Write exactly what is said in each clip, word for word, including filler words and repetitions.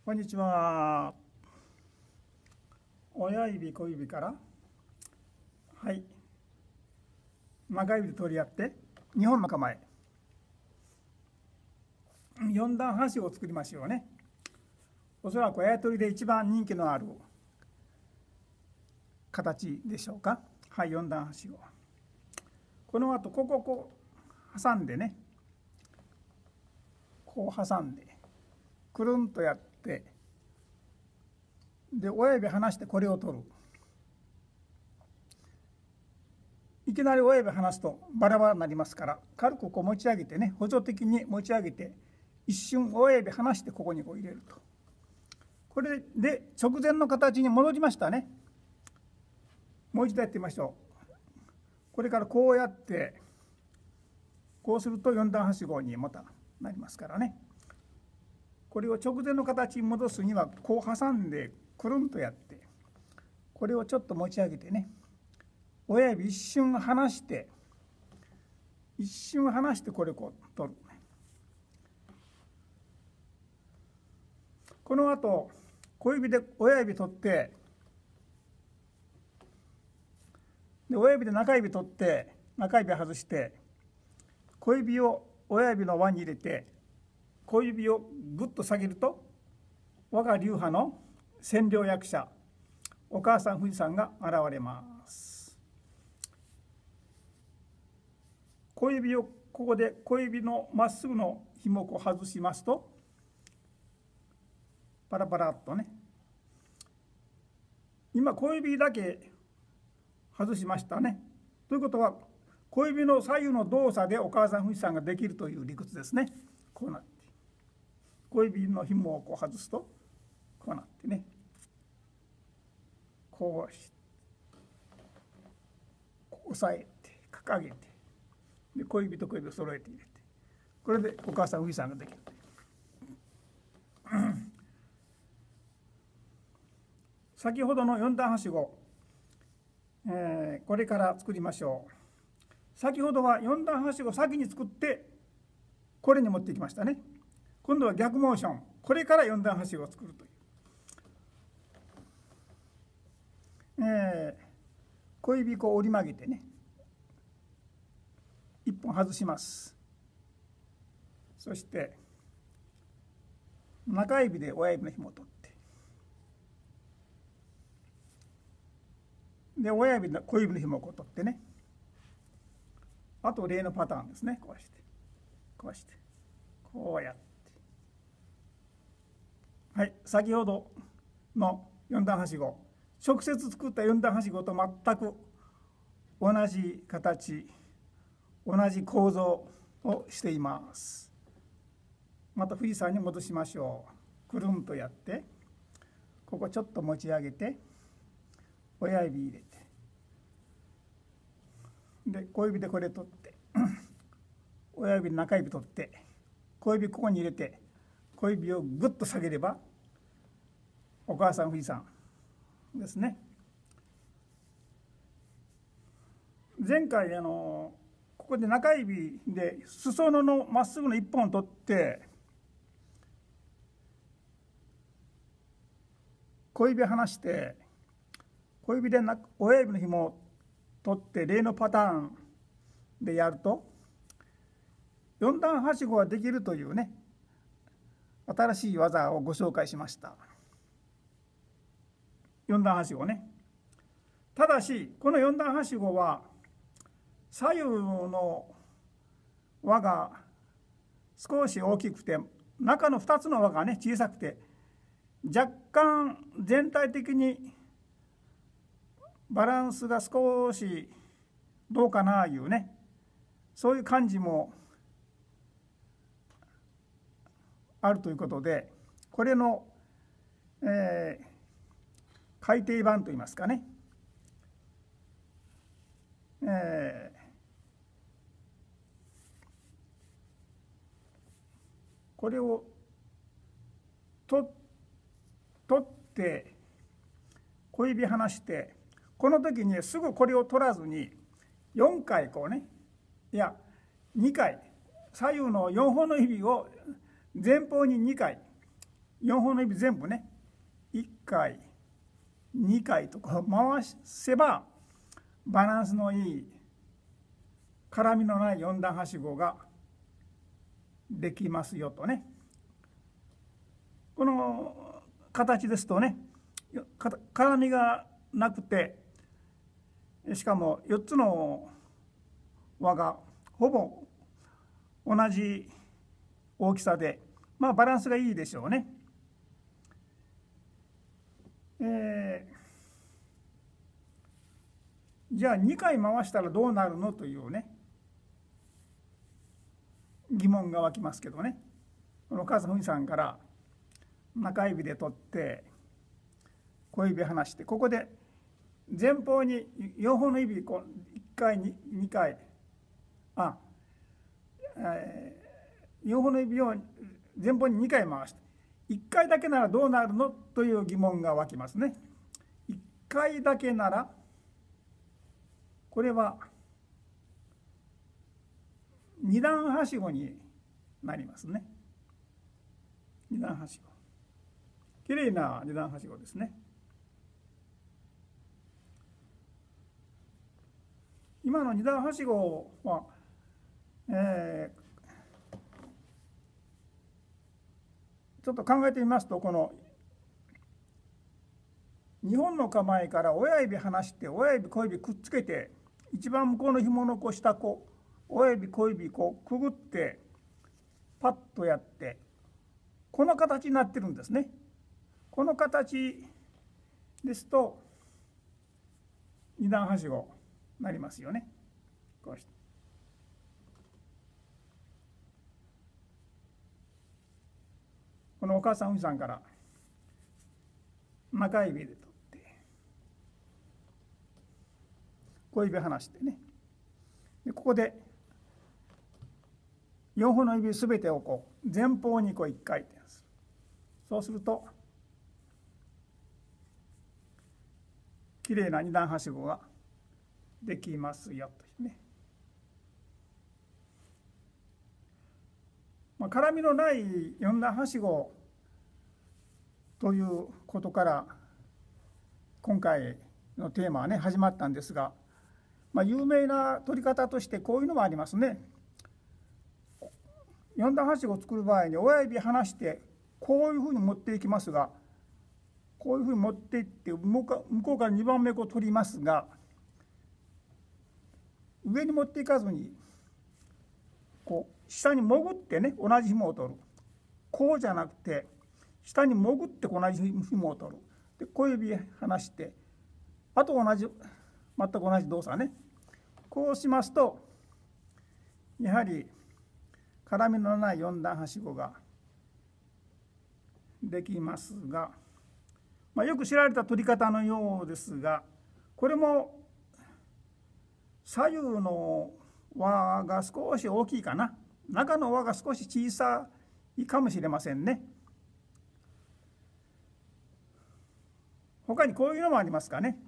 こんにちは。親指小指からはい中指で取り合ってにほんの構え、よん段はしごを作りましょうね。おそらくあやとりで一番人気のある形でしょうか。はい、よん段はしご。この後こここう挟んでね、こう挟んでくるんとやって、で親指離してこれを取る。いきなり親指離すとバラバラになりますから、軽くこう持ち上げてね、補助的に持ち上げて、一瞬親指離してここにこう入れると。これで直前の形に戻りましたね。もう一度やってみましょう。これからこうやってこうするとよん段はしごにまたなりますからね。これを直前の形に戻すにはこう挟んでくるんとやって、これをちょっと持ち上げてね、親指一瞬離して一瞬離してこれをこう取る。この後小指で親指取って、で親指で中指取って中指外して、小指を親指の輪に入れて小指をぐっと下げると、我が流派の千両役者お母さん富士山が現れます。小指をここで小指のまっすぐの紐を外しますと、パラパラっとね、今小指だけ外しましたね。ということは小指の左右の動作でお母さん富士山ができるという理屈ですね。こうなって小指の紐をこう外すとこうなってね、こうしこう押さえて掲げて、で小指と小指を揃えて入れて、これでお母さん富士山ができる。先ほどのよん段はしご、えー、これから作りましょう。先ほどはよん段はしご先に作ってこれに持ってきましたね。今度は逆モーション、これからよん段はしごを作るという、えー、小指こう折り曲げてね、いっぽん外します。そして中指で親指の紐を取って、で親指の小指の紐をこう取ってね、あと例のパターンですね。こうしてこうしてこうやって、はい、先ほどのよん段はしご、直接作ったよん段はしごと全く同じ形、同じ構造をしています。また富士山に戻しましょう。くるんとやって、ここちょっと持ち上げて親指入れて、で小指でこれ取って親指の中指取って小指ここに入れて小指をぐっと下げればお母さん富士山ですね。前回あのここで中指で裾野のまっすぐのいっぽんを取って、小指離して小指で親指の紐を取って例のパターンでやるとよん段はしごができるというね、新しい技をご紹介しました。よん段はしごね。ただしこのよん段はしごは左右の輪が少し大きくて、中のふたつの輪がね小さくて、若干全体的にバランスが少しどうかないうね、そういう感じもあるということで、これの、えー、改訂版といいますかね、えー、これをと取って小指離して、この時にすぐこれを取らずによんかいこうね、いやにかい左右のよんほんの指を前方ににかいよんほんの指全部ねいっかいにかいとこう回せばバランスのいい絡みのないよん段はしごができますよとね。この形ですとね絡みがなくてしかもよっつの輪がほぼ同じ大きさで、まあ、バランスがいいでしょうね。えー、じゃあにかい回したらどうなるのというね疑問が湧きますけどね。このお母さんふみさんから中指で取って小指離してここで前方によんほんの指こういっかい に, にかいあ、えー、よんほんの指を前方ににかい回していっかいだけならどうなるのという疑問が湧きますね。いっかいだけならこれはに段はしごになりますね。に段はしごきれいなに段はしごですね。今のに段はしごは、えー、ちょっと考えてみますとこのにほんの構えから親指離して親指小指くっつけて一番向こうの紐のこう下こう親指小指こうくぐってパッとやってこの形になってるんですね。この形ですとに段はしごなりますよね。こうしてこのお母さんふみさんから中指で取って小指離してねでここでよんほんの指すべてをこう前方にこういっかい転する。そうするときれいなに段はしごができますよというね。まあ、絡みのないよん段はしごということから今回のテーマはね始まったんですが、まあ、有名な取り方としてこういうのもありますね。よん段はしごを作る場合に親指離してこういうふうに持っていきますがこういうふうに持っていって向こうからにばんめを取りますが上に持っていかずにこう下に潜ってね同じ紐を取る。こうじゃなくて下に潜って同じ紐を取る。で小指離してあと同じ全く同じ動作ね。こうしますとやはり絡みのないよん段はしごができますが、まあ、よく知られた取り方のようですがこれも左右の輪が少し大きいかな中の輪が少し小さいかもしれませんね。他にこういうのもありますかね。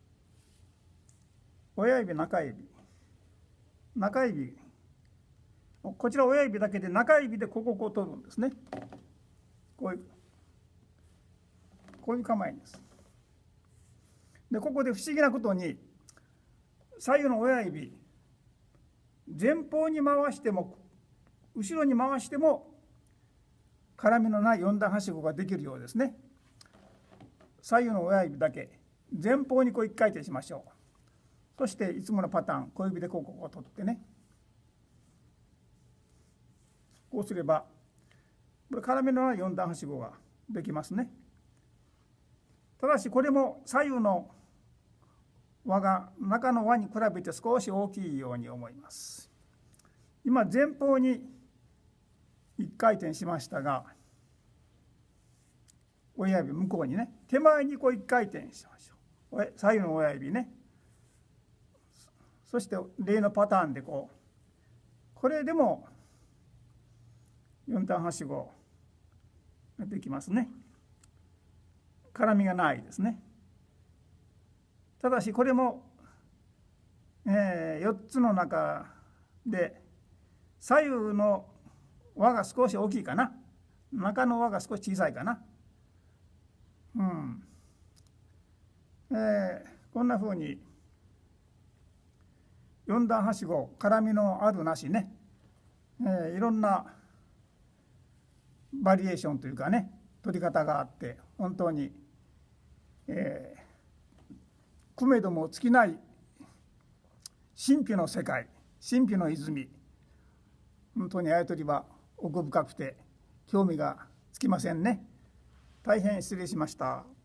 親指中指中指こちら親指だけで中指でここをこう取るんですね。こういうこういう構えです。でここで不思議なことに左右の親指前方に回しても後ろに回しても絡みのないよん段はしごができるようですね。左右の親指だけ前方にこういっかい転しましょう。そしていつものパターン小指でこうここを取ってねこうすればこれ絡みのないよん段はしごができますね。ただしこれも左右の輪が中の輪に比べて少し大きいように思います。今前方にいっかい転しましたが親指向こうにね手前にこういっかい転しましょう。左右の親指ねそして例のパターンでこうこれでもよん段はしごができますね。絡みがないですね。ただしこれも、えー、よっつの中で左右の輪が少し大きいかな中の輪が少し小さいかな。うんえー、こんなふうによん段はしご、絡みのあるなしね、えー、いろんなバリエーションというかね、取り方があって、本当に、えー、くめども尽きない神秘の世界、神秘の泉、本当にあやとりは奥深くて興味がつきませんね。大変失礼しました。